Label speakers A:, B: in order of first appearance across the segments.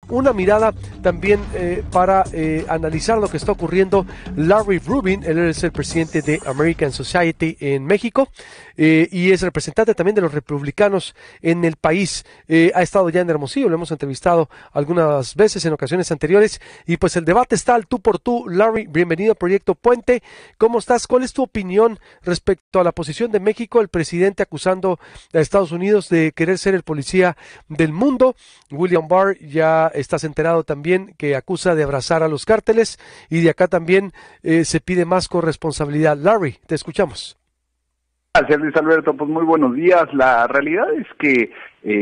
A: una mirada también para analizar lo que está ocurriendo. Larry Rubin, él es el presidente de American Society en México y es representante también de los republicanos en el país. Ha estado ya en Hermosillo, lo hemos entrevistado algunas veces en ocasiones anteriores y pues el debate está al tú por tú. Larry, bienvenido a Proyecto Puente. ¿Cómo estás? ¿Cuál es tu opinión respecto a la posición de México? El presidente acusando a Estados Unidos de querer ser el policía del mundo. William Barr, ya estás enterado también que acusa de abrazar a los cárteles y de acá también se pide más corresponsabilidad. Larry, te escuchamos.
B: Gracias, Luis Alberto. Pues muy buenos días. La realidad es que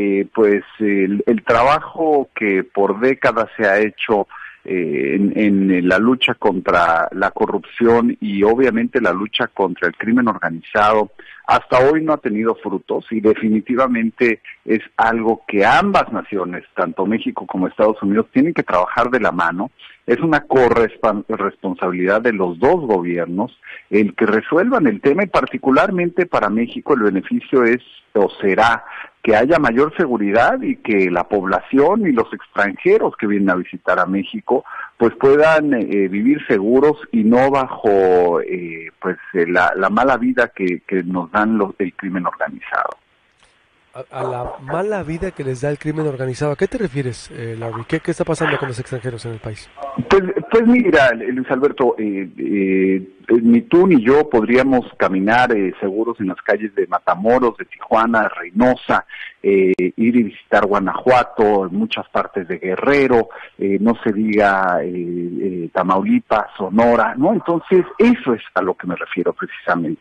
B: el trabajo que por décadas se ha hecho en la lucha contra la corrupción y obviamente la lucha contra el crimen organizado hasta hoy no ha tenido frutos y definitivamente es algo que ambas naciones, tanto México como Estados Unidos, tienen que trabajar de la mano. Es una corresponsabilidad de los dos gobiernos el que resuelvan el tema y particularmente para México el beneficio es o será que haya mayor seguridad y que la población y los extranjeros que vienen a visitar a México pues puedan vivir seguros y no bajo la mala vida que nos dan el crimen organizado.
A: A la mala vida que les da el crimen organizado. ¿A qué te refieres, Larry? ¿Qué está pasando con los extranjeros en el país?
B: Pues mira, Luis Alberto, ni tú ni yo podríamos caminar seguros en las calles de Matamoros, de Tijuana, Reynosa, ir y visitar Guanajuato, en muchas partes de Guerrero, no se diga Tamaulipas, Sonora, ¿no? Entonces, eso es a lo que me refiero precisamente.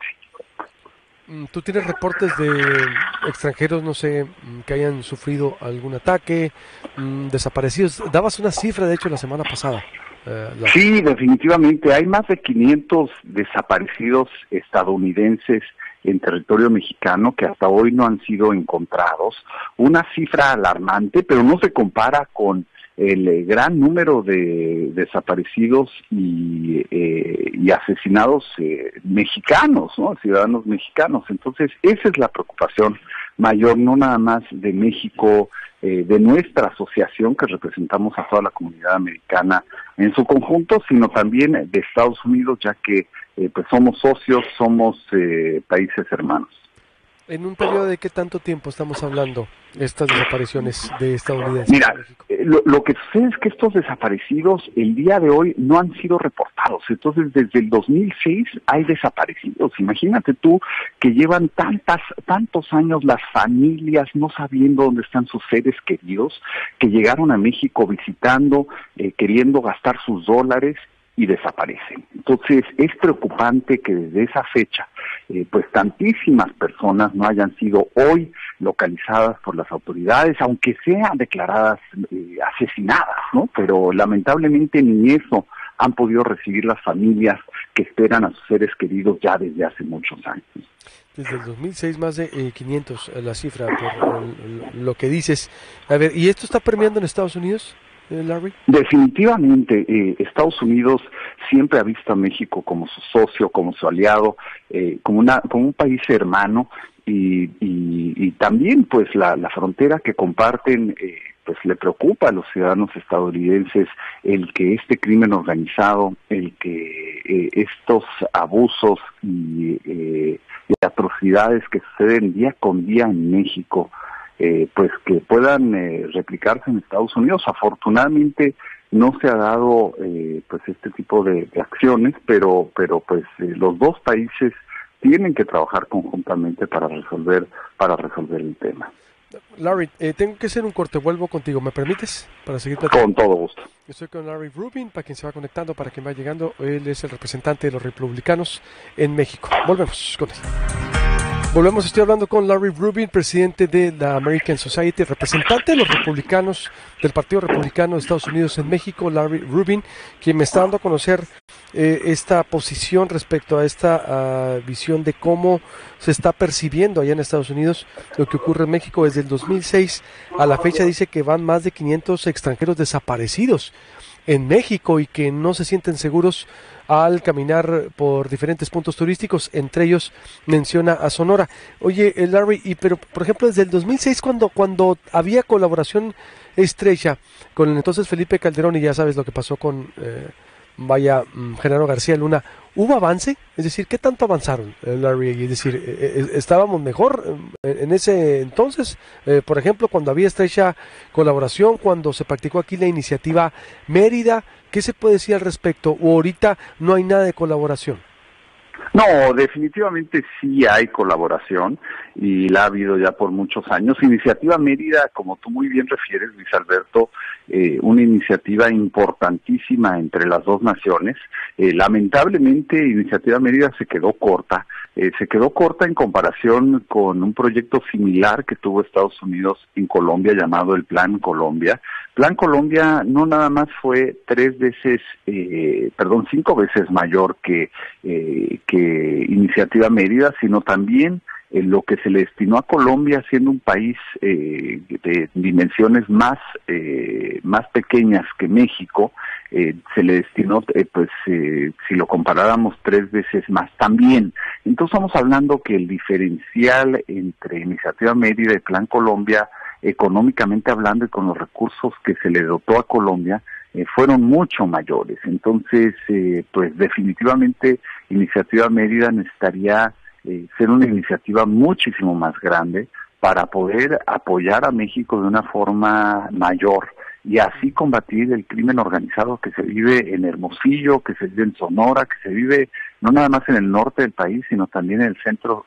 A: ¿Tú tienes reportes de extranjeros, no sé, que hayan sufrido algún ataque, desaparecidos? Dabas una cifra, de hecho, la semana pasada.
B: Sí, definitivamente. Hay más de 500 desaparecidos estadounidenses en territorio mexicano que hasta hoy no han sido encontrados. Una cifra alarmante, pero no se compara con el gran número de desaparecidos y asesinados mexicanos, ¿no? Ciudadanos mexicanos. Entonces, esa es la preocupación mayor, no nada más de México, de nuestra asociación que representamos a toda la comunidad americana en su conjunto, sino también de Estados Unidos, ya que pues somos socios, somos países hermanos.
A: ¿En un periodo de qué tanto tiempo estamos hablando estas desapariciones de estadounidenses?
B: Mira, lo que sucede es que estos desaparecidos el día de hoy no han sido reportados. Entonces, desde el 2006 hay desaparecidos. Imagínate tú que llevan tantos años las familias no sabiendo dónde están sus seres queridos, que llegaron a México visitando, queriendo gastar sus dólares y desaparecen. Entonces, es preocupante que desde esa fecha, pues tantísimas personas no hayan sido hoy localizadas por las autoridades, aunque sean declaradas asesinadas, ¿no? Pero lamentablemente ni eso han podido recibir las familias que esperan a sus seres queridos ya desde hace muchos años.
A: Desde el 2006 más de 500 la cifra, por lo que dices. A ver, ¿y esto está permeando en Estados Unidos, Larry?
B: Definitivamente, Estados Unidos siempre ha visto a México como su socio, como su aliado, como un país hermano y también pues la frontera que comparten pues le preocupa a los ciudadanos estadounidenses el que este crimen organizado, el que estos abusos y atrocidades que suceden día con día en México pues que puedan replicarse en Estados Unidos. Afortunadamente no se ha dado pues este tipo de acciones, pero pues los dos países tienen que trabajar conjuntamente para resolver el tema.
A: Larry, tengo que hacer un corte, vuelvo contigo, ¿me permites? Para seguir platicando.
B: Con todo gusto.
A: Estoy con Larry Rubin, para quien se va conectando, para quien va llegando, él es el representante de los republicanos en México. Volvemos con él. Estoy hablando con Larry Rubin, presidente de la American Society, representante de los republicanos, del Partido Republicano de Estados Unidos en México, Larry Rubin, quien me está dando a conocer esta posición respecto a esta visión de cómo se está percibiendo allá en Estados Unidos lo que ocurre en México. Desde el 2006 a la fecha dice que van más de 500 extranjeros desaparecidos. en México y que no se sienten seguros al caminar por diferentes puntos turísticos, entre ellos menciona a Sonora. Oye, Larry, pero por ejemplo desde el 2006 cuando había colaboración estrecha con el entonces Felipe Calderón y ya sabes lo que pasó con Genaro García Luna, ¿hubo avance? Es decir, ¿qué tanto avanzaron, Larry? Es decir, ¿estábamos mejor en ese entonces? Por ejemplo, cuando había estrecha colaboración, cuando se practicó aquí la iniciativa Mérida, ¿qué se puede decir al respecto? ¿O ahorita no hay nada de colaboración?
B: No, definitivamente sí hay colaboración y la ha habido ya por muchos años. Iniciativa Mérida, como tú muy bien refieres, Luis Alberto, una iniciativa importantísima entre las dos naciones. Lamentablemente, Iniciativa Mérida se quedó corta en comparación con un proyecto similar que tuvo Estados Unidos en Colombia llamado el Plan Colombia. Plan Colombia no nada más fue 5 veces mayor que Iniciativa Mérida, sino también lo que se le destinó a Colombia, siendo un país de dimensiones más pequeñas que México, se le destinó, si lo comparáramos 3 veces más también. Entonces estamos hablando que el diferencial entre Iniciativa Mérida y Plan Colombia, económicamente hablando y con los recursos que se le dotó a Colombia, fueron mucho mayores. Entonces, pues definitivamente Iniciativa Mérida necesitaría ser una iniciativa muchísimo más grande para poder apoyar a México de una forma mayor y así combatir el crimen organizado que se vive en Hermosillo, que se vive en Sonora, que se vive no nada más en el norte del país, sino también en el centro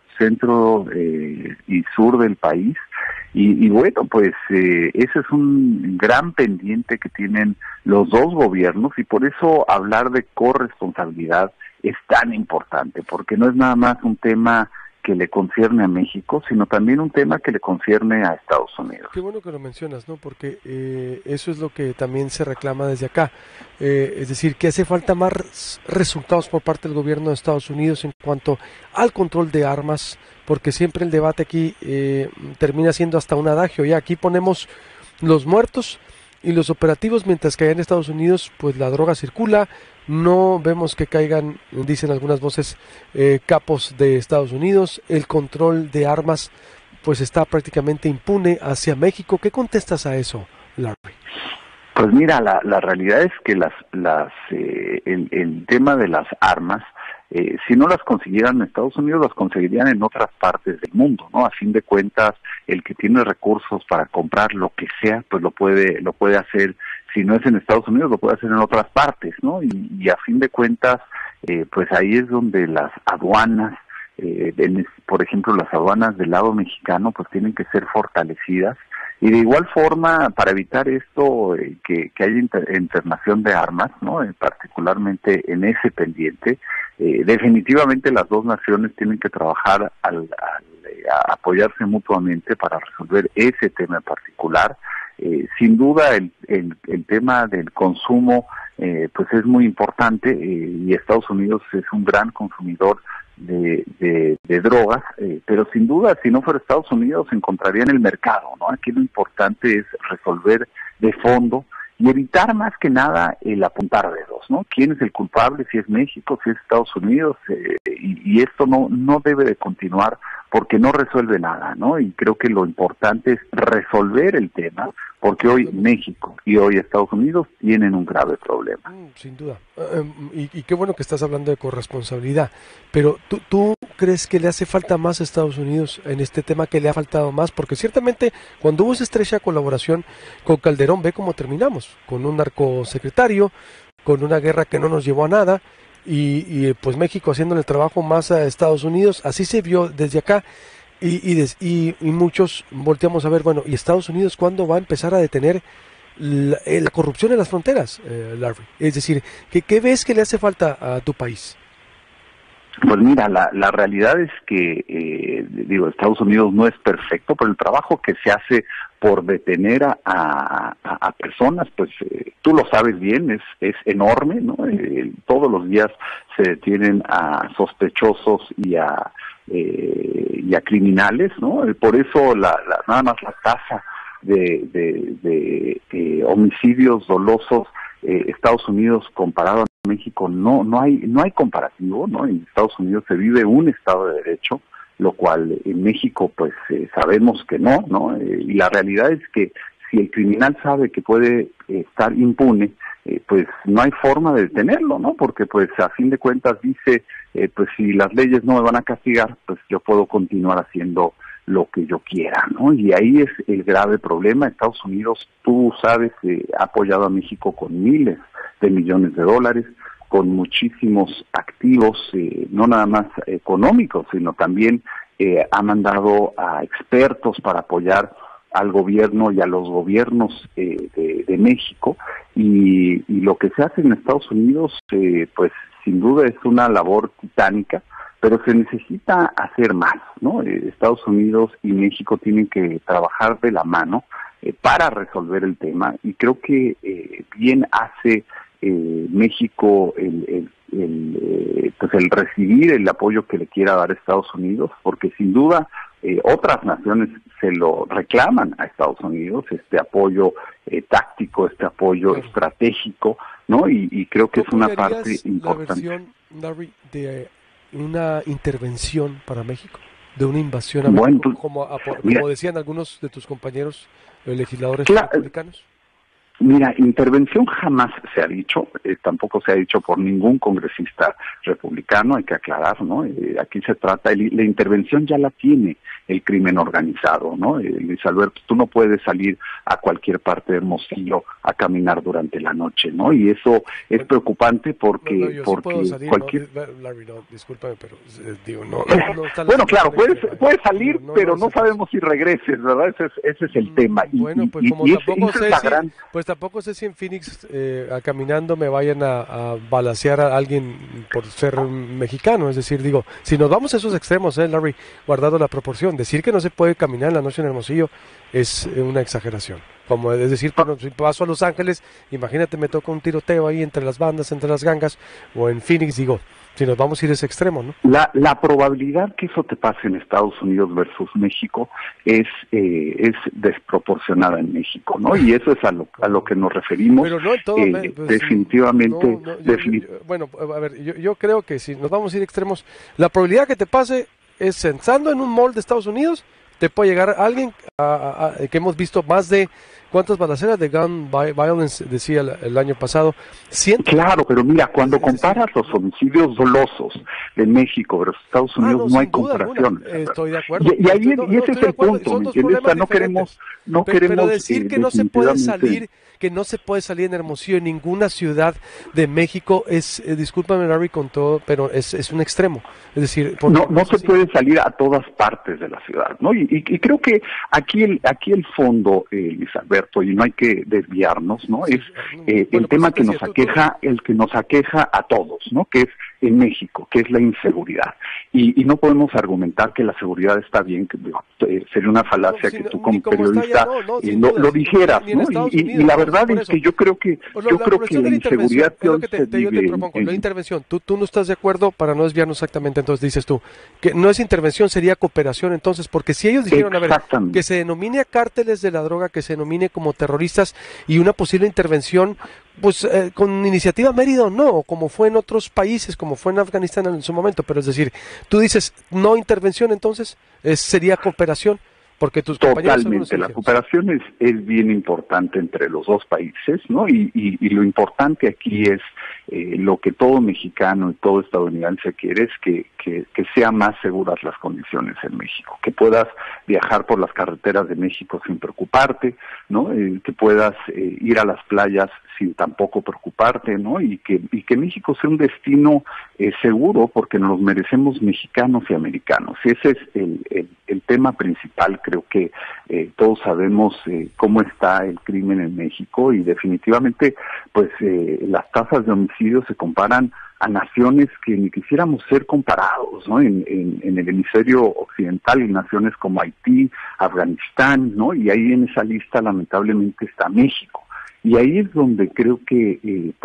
B: y sur del país. Y bueno, pues ese es un gran pendiente que tienen los dos gobiernos y por eso hablar de corresponsabilidad es tan importante, porque no es nada más un tema que le concierne a México, sino también un tema que le concierne a Estados Unidos.
A: Qué bueno que lo mencionas, ¿no? Porque eso es lo que también se reclama desde acá. Es decir, que hace falta más resultados por parte del gobierno de Estados Unidos en cuanto al control de armas, porque siempre el debate aquí termina siendo hasta un adagio. Ya aquí ponemos los muertos y los operativos, mientras que allá en Estados Unidos pues la droga circula, no vemos que caigan, dicen algunas voces, capos de Estados Unidos, el control de armas pues está prácticamente impune hacia México. ¿Qué contestas a eso, Larry?
B: Pues mira, la realidad es que el tema de las armas, si no las consiguieran en Estados Unidos, las conseguirían en otras partes del mundo, ¿no? A fin de cuentas, el que tiene recursos para comprar lo que sea, pues lo puede hacer. Si no es en Estados Unidos, lo puede hacer en otras partes, ¿no? Y a fin de cuentas, pues ahí es donde las aduanas, por ejemplo, las aduanas del lado mexicano, pues tienen que ser fortalecidas. Y de igual forma, para evitar esto, que haya internación de armas, ¿no? Particularmente en ese pendiente, definitivamente las dos naciones tienen que trabajar a apoyarse mutuamente para resolver ese tema en particular. Sin duda el tema del consumo pues es muy importante y Estados Unidos es un gran consumidor de drogas, pero sin duda si no fuera Estados Unidos se encontraría en el mercado, ¿no? Aquí lo importante es resolver de fondo y evitar más que nada el apuntar dedos, ¿no? ¿Quién es el culpable? Si es México, si es Estados Unidos, y esto no debe de continuar porque no resuelve nada, ¿no? Y creo que lo importante es resolver el tema, porque hoy México y hoy Estados Unidos tienen un grave problema.
A: Sin duda. Y qué bueno que estás hablando de corresponsabilidad, pero ¿tú crees que le hace falta más a Estados Unidos en este tema, que le ha faltado más? Porque ciertamente cuando hubo esa estrecha colaboración con Calderón, ve cómo terminamos, con un narcosecretario, con una guerra que no nos llevó a nada, y pues México haciendo el trabajo más a Estados Unidos. Así se vio desde acá y muchos volteamos a ver, bueno, ¿y Estados Unidos cuándo va a empezar a detener la corrupción en las fronteras, Larry? Es decir, ¿qué ves que le hace falta a tu país?
B: Pues mira, la realidad es que, Estados Unidos no es perfecto, pero el trabajo que se hace por detener a personas, pues tú lo sabes bien, es enorme, ¿no? Todos los días se detienen a sospechosos y a criminales, ¿no? Por eso nada más la tasa de homicidios dolosos Estados Unidos comparado a México no hay comparativo, ¿no? En Estados Unidos se vive un Estado de Derecho, lo cual en México pues sabemos que no, y la realidad es que si el criminal sabe que puede estar impune, pues no hay forma de detenerlo, ¿no? Porque pues a fin de cuentas dice, pues si las leyes no me van a castigar, pues yo puedo continuar haciendo lo que yo quiera, ¿no? Y ahí es el grave problema. Estados Unidos, tú sabes, ha apoyado a México con miles de millones de dólares, con muchísimos activos, no nada más económicos, sino también ha mandado a expertos para apoyar al gobierno y a los gobiernos de México, y lo que se hace en Estados Unidos, pues sin duda es una labor titánica, pero se necesita hacer más, ¿no? Estados Unidos y México tienen que trabajar de la mano para resolver el tema, y creo que bien hace México pues el recibir el apoyo que le quiera dar Estados Unidos, porque sin duda otras naciones se lo reclaman a Estados Unidos, este apoyo táctico, este apoyo estratégico, ¿no? Y creo que es una parte importante.
A: La versión, Larry, de una intervención para México, de una invasión a México, como decían algunos de tus compañeros legisladores republicanos?
B: Mira, intervención jamás se ha dicho, tampoco se ha dicho por ningún congresista republicano, hay que aclarar, ¿no? Aquí se trata, la intervención ya la tiene el crimen organizado, ¿no? Luis Alberto, tú no puedes salir a cualquier parte de Hermosillo a caminar durante la noche, ¿no? Y eso es preocupante porque
A: yo sí puedo salir,
B: cualquier...
A: ¿no? Larry, no, discúlpame, pero digo, no está
B: bueno, claro, puedes salir, pero no sabemos si regreses, ¿verdad? Ese es el tema.
A: Bueno, pues como tampoco sé si en Phoenix caminando me vayan a balacear a alguien por ser mexicano. Es decir, digo, si nos vamos a esos extremos, Larry, guardado la proporción, decir que no se puede caminar en la noche en Hermosillo es una exageración. Como es decir, si paso a Los Ángeles, imagínate, me toca un tiroteo ahí entre las bandas, entre las gangas, o en Phoenix, digo, si nos vamos a ir a ese extremo, ¿no?
B: La probabilidad que eso te pase en Estados Unidos versus México es desproporcionada en México, ¿no? Y eso es a lo que nos referimos.
A: Pero no en todo, pues,
B: definitivamente.
A: Bueno, a ver, yo creo que si nos vamos a ir a extremos, la probabilidad que te pase es pensando en un mall de Estados Unidos, te puede llegar alguien que hemos visto más de ¿cuántas balaceras de gun violence decía el año pasado? 100.
B: Claro, pero mira, cuando comparas los homicidios dolosos de México versus Estados Unidos, no hay comparación.
A: Estoy de acuerdo.
B: Y ese es el punto, ¿me entiendes? O sea, no queremos
A: pero decir que no se puede salir, en Hermosillo, en ninguna ciudad de México, discúlpame, Larry, con todo, pero es un extremo. Es decir,
B: no se puede salir a todas partes de la ciudad, ¿no? Y creo que aquí el fondo, Luis Alberto, y no hay que desviarnos, ¿no? Es el tema que nos aqueja, el que nos aqueja a todos, ¿no? Que es en México, que es la inseguridad. Y no podemos argumentar que la seguridad está bien, que sería una falacia que tú como periodista lo dijeras, ¿no? Y la verdad es que yo creo que la inseguridad que hoy se vive...
A: La intervención, tú no estás de acuerdo, para no desviarnos exactamente, entonces dices tú, que no es intervención, sería cooperación entonces, porque si ellos dijeron, a ver, que se denomine a cárteles de la droga, que se denomine como terroristas y una posible intervención, pues con iniciativa Mérida o no, como fue en otros países, como fue en Afganistán en su momento, pero es decir, tú dices no intervención, entonces sería cooperación, porque tus compañeros...
B: Totalmente, la cooperación es bien importante entre los dos países, ¿no? Y lo importante aquí es lo que todo mexicano y todo estadounidense quiere es que sean más seguras las condiciones en México, que puedas viajar por las carreteras de México sin preocuparte, ¿no? Que puedas ir a las playas sin tampoco preocuparte, ¿no? Y que México sea un destino seguro, porque nos merecemos mexicanos y americanos. Y ese es el tema principal. Creo que todos sabemos cómo está el crimen en México, y definitivamente pues las tasas de homicidios se comparan a naciones que ni quisiéramos ser comparados, ¿no? En el hemisferio occidental, en naciones como Haití, Afganistán, ¿no? Y ahí en esa lista lamentablemente está México. Y ahí es donde creo que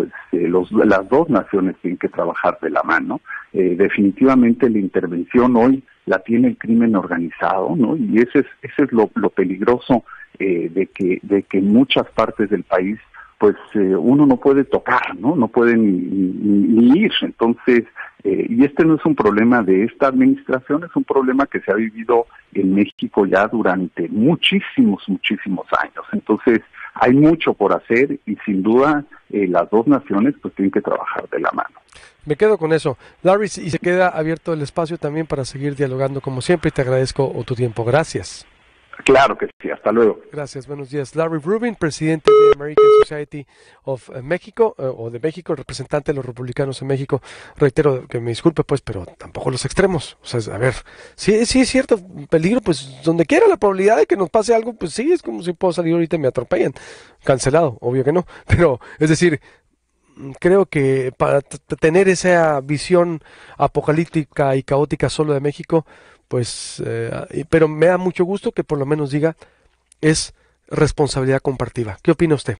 B: las dos naciones tienen que trabajar de la mano. Definitivamente la intervención hoy la tiene el crimen organizado, ¿no? Y ese es lo peligroso de que en muchas partes del país uno no puede tocar, no puede ni ir. Entonces, y este no es un problema de esta administración, es un problema que se ha vivido en México ya durante muchísimos años. Entonces, hay mucho por hacer y sin duda las dos naciones pues tienen que trabajar de la mano.
A: Me quedo con eso. Larry, y se queda abierto el espacio también para seguir dialogando como siempre y te agradezco tu tiempo. Gracias.
B: Claro que sí, hasta luego.
A: Gracias, buenos días. Larry Rubin, presidente de American Society of México, o de México, el representante de los republicanos en México. Reitero que me disculpe, pues, pero tampoco los extremos. O sea, a ver, sí es cierto, peligro, pues, donde quiera la probabilidad de que nos pase algo, pues sí, es como si puedo salir ahorita y me atropellan. Cancelado, obvio que no. Pero, es decir, creo que para tener esa visión apocalíptica y caótica solo de México, pues, pero me da mucho gusto que por lo menos diga es responsabilidad compartida. ¿Qué opina usted?